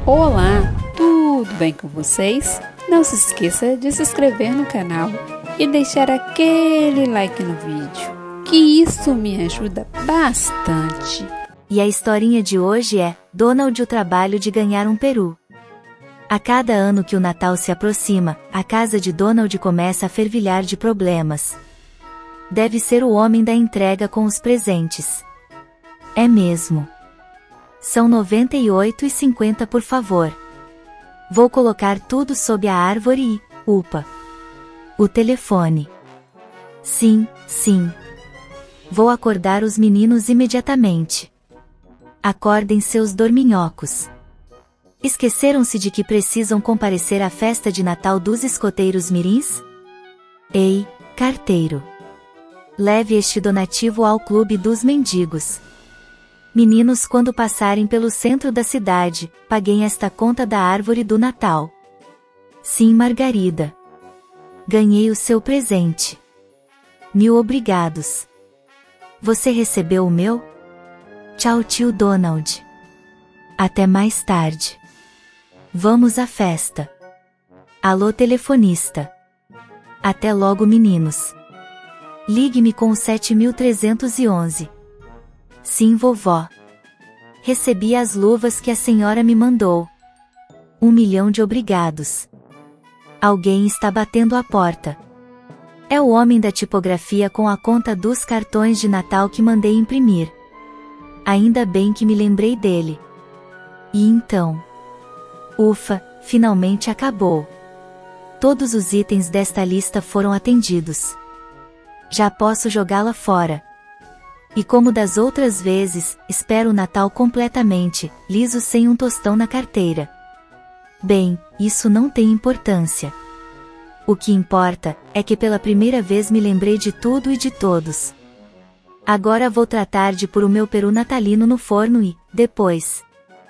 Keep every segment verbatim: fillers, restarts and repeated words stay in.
Olá, tudo bem com vocês? Não se esqueça de se inscrever no canal e deixar aquele like no vídeo, que isso me ajuda bastante. E a historinha de hoje é Donald, o trabalho de ganhar um peru. A cada ano que o Natal se aproxima, a casa de Donald começa a fervilhar de problemas. Deve ser o homem da entrega com os presentes. É mesmo. São noventa e oito e cinquenta, por favor. Vou colocar tudo sob a árvore e, upa. O telefone. Sim, sim. Vou acordar os meninos imediatamente. Acordem seus dorminhocos. Esqueceram-se de que precisam comparecer à festa de Natal dos escoteiros mirins? Ei, carteiro. Leve este donativo ao clube dos mendigos. Meninos, quando passarem pelo centro da cidade, paguem esta conta da árvore do Natal. Sim, Margarida. Ganhei o seu presente. Mil obrigados. Você recebeu o meu? Tchau, tio Donald. Até mais tarde. Vamos à festa. Alô, telefonista. Até logo, meninos. Ligue-me com o sete mil trezentos e onze. Sim, vovó. Recebi as luvas que a senhora me mandou. Um milhão de obrigados. Alguém está batendo a porta. É o homem da tipografia com a conta dos cartões de Natal que mandei imprimir. Ainda bem que me lembrei dele. E então? Ufa, finalmente acabou. Todos os itens desta lista foram atendidos. Já posso jogá-la fora. E como das outras vezes, espero o Natal completamente, liso, sem um tostão na carteira. Bem, isso não tem importância. O que importa, é que pela primeira vez me lembrei de tudo e de todos. Agora vou tratar de pôr o meu peru natalino no forno e, depois...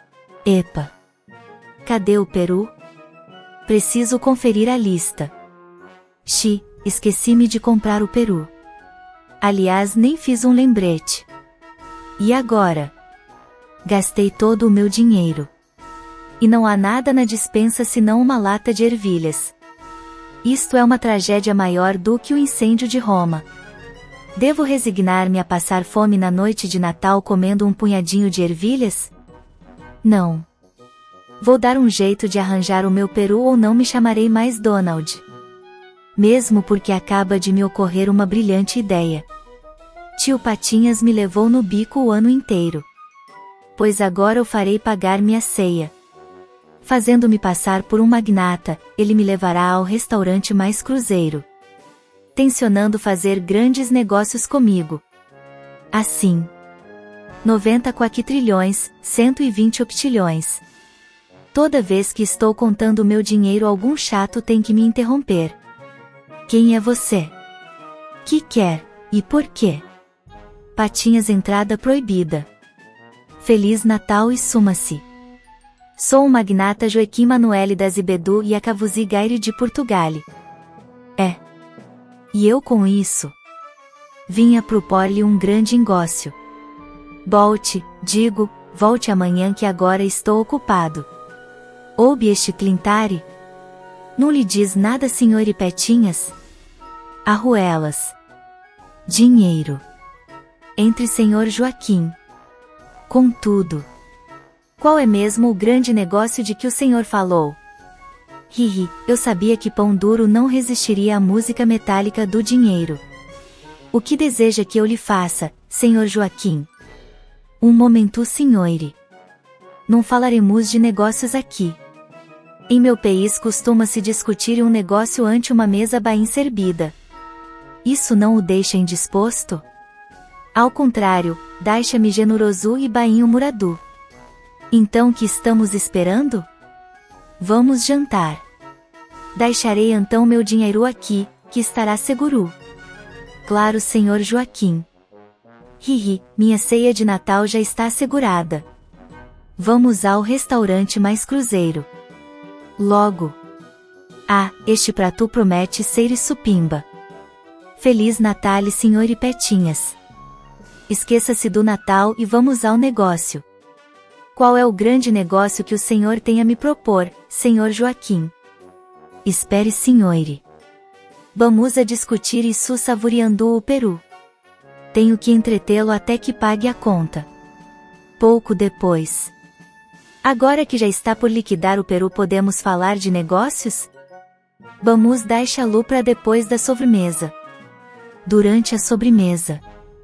Epa! Cadê o peru? Preciso conferir a lista. Xi, esqueci-me de comprar o peru. Aliás, nem fiz um lembrete. E agora? Gastei todo o meu dinheiro. E não há nada na despensa senão uma lata de ervilhas. Isto é uma tragédia maior do que o incêndio de Roma. Devo resignar-me a passar fome na noite de Natal comendo um punhadinho de ervilhas? Não. Vou dar um jeito de arranjar o meu peru ou não me chamarei mais Donald. Mesmo porque acaba de me ocorrer uma brilhante ideia. Tio Patinhas me levou no bico o ano inteiro. Pois agora eu farei pagar minha ceia. Fazendo-me passar por um magnata, ele me levará ao restaurante mais cruzeiro. Tencionando fazer grandes negócios comigo. Assim. noventa quatrilhões, cento e vinte optilhões. Toda vez que estou contando meu dinheiro, algum chato tem que me interromper. Quem é você? Que quer, e por quê? Patinhas, entrada proibida. Feliz Natal e suma-se. Sou o magnata Joaquim Manuel da Zibedu e a Cavuzi Gaire de Portugal. É. E eu com isso? Vinha propor-lhe um grande negócio. Volte, digo, volte amanhã que agora estou ocupado. Ouve este clintare? Não lhe diz nada, senhor Patinhas? Arruelas. Dinheiro. Entre senhor Joaquim. Contudo. Qual é mesmo o grande negócio de que o senhor falou? Hihi, eu sabia que pão duro não resistiria à música metálica do dinheiro. O que deseja que eu lhe faça, senhor Joaquim? Um momento, senhore. Não falaremos de negócios aqui. Em meu país costuma-se discutir um negócio ante uma mesa bem servida. Isso não o deixa indisposto? Ao contrário, deixa-me generoso e bainho muradu. Então que estamos esperando? Vamos jantar. Deixarei então meu dinheiro aqui, que estará seguro. Claro, senhor Joaquim. Hihi, minha ceia de Natal já está assegurada. Vamos ao restaurante mais cruzeiro. Logo. Ah, este prato promete ser supimba. Feliz Natal, senhor Patinhas. Esqueça-se do Natal e vamos ao negócio. Qual é o grande negócio que o senhor tem a me propor, senhor Joaquim? Espere, senhore. Vamos a discutir isso saboreando o peru. Tenho que entretê-lo até que pague a conta. Pouco depois. Agora que já está por liquidar o peru, podemos falar de negócios? Vamos deixá-lo para depois da sobremesa. Durante a sobremesa.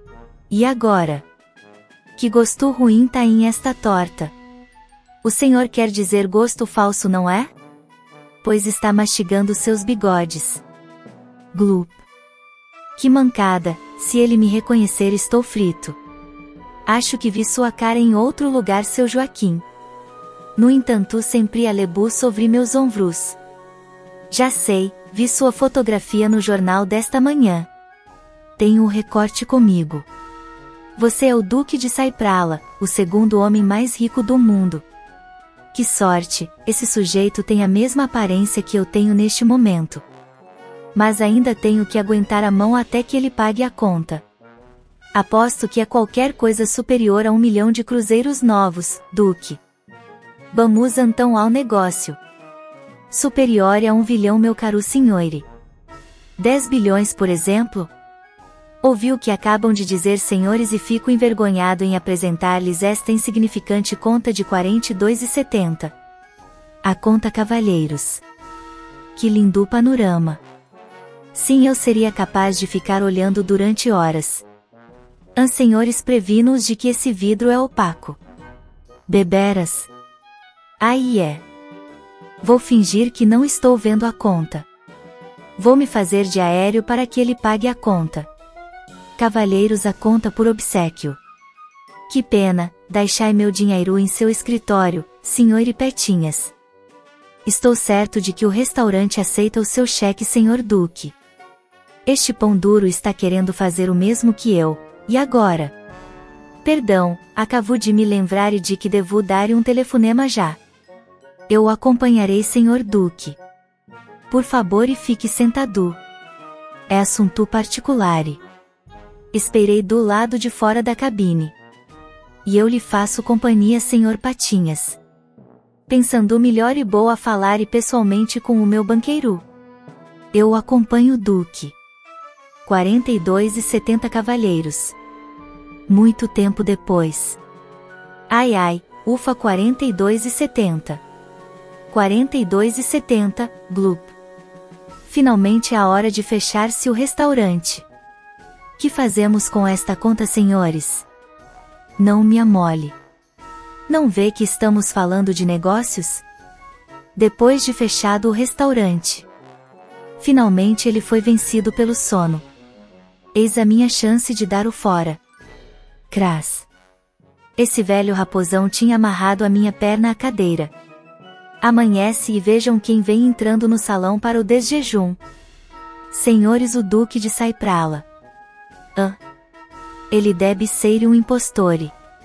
E agora? Que gosto ruim tá em esta torta. O senhor quer dizer gosto falso, não é? Pois está mastigando seus bigodes. Glup. Que mancada, se ele me reconhecer estou frito. Acho que vi sua cara em outro lugar, seu Joaquim. No entanto, sempre a lebu sobre meus ombros. Já sei, vi sua fotografia no jornal desta manhã. Tenho o recorte comigo. Você é o Duque de Saiprala, o segundo homem mais rico do mundo. Que sorte, esse sujeito tem a mesma aparência que eu tenho neste momento. Mas ainda tenho que aguentar a mão até que ele pague a conta. Aposto que é qualquer coisa superior a um milhão de cruzeiros novos, Duque. Vamos então ao negócio. Superior a um bilhão, meu caro senhore. Dez bilhões, por exemplo? Ouvi o que acabam de dizer, senhores, e fico envergonhado em apresentar-lhes esta insignificante conta de quarenta e dois reais e setenta centavos. A conta, cavalheiros. Que lindo panorama. Sim, eu seria capaz de ficar olhando durante horas. An senhores, previno-os de que esse vidro é opaco. Beberas. Aí é. Vou fingir que não estou vendo a conta. Vou me fazer de aéreo para que ele pague a conta. Cavalheiros, a conta por obséquio. Que pena, deixai meu dinheiro em seu escritório, senhor Petinhas. Estou certo de que o restaurante aceita o seu cheque, senhor Duque. Este pão duro está querendo fazer o mesmo que eu. E agora? Perdão, acabo de me lembrar e de que devo dar um telefonema já. Eu o acompanharei, senhor Duque. Por favor, e fique sentado. É assunto particular. Esperei do lado de fora da cabine. E eu lhe faço companhia, senhor Patinhas. Pensando melhor e boa a falar e pessoalmente com o meu banqueiro. Eu o acompanho, Duque. quarenta e dois reais e setenta centavos, cavalheiros. Muito tempo depois. Ai ai, ufa, quarenta e dois reais e setenta centavos. quarenta e dois reais e setenta centavos, glup. Finalmente é a hora de fechar-se o restaurante. Que fazemos com esta conta, senhores? Não me amole. Não vê que estamos falando de negócios? Depois de fechado o restaurante. Finalmente ele foi vencido pelo sono. Eis a minha chance de dar o fora. Cras. Esse velho raposão tinha amarrado a minha perna à cadeira. Amanhece e vejam quem vem entrando no salão para o desjejum. Senhores, o Duque de Saiprala. Ah. Ele deve ser um impostor.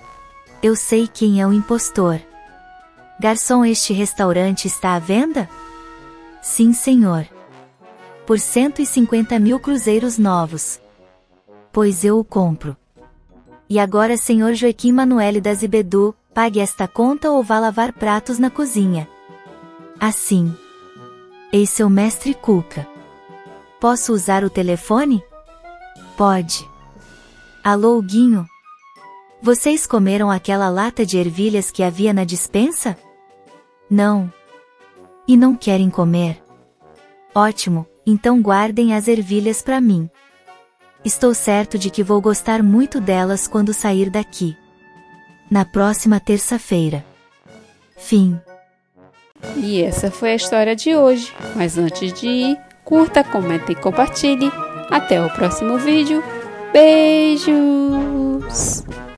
Eu sei quem é o impostor. Garçom, este restaurante está à venda? Sim, senhor. Por cento e cinquenta mil cruzeiros novos. Pois eu o compro. E agora, senhor Joaquim Manuel da Zibedu, pague esta conta ou vá lavar pratos na cozinha. Assim. Ei, seu mestre Cuca. Posso usar o telefone? Pode. Alô, Guinho? Vocês comeram aquela lata de ervilhas que havia na despensa? Não. E não querem comer? Ótimo, então guardem as ervilhas para mim. Estou certo de que vou gostar muito delas quando sair daqui. Na próxima terça-feira. Fim. E essa foi a história de hoje. Mas antes de ir, curta, comenta e compartilhe. Até o próximo vídeo. Beijos!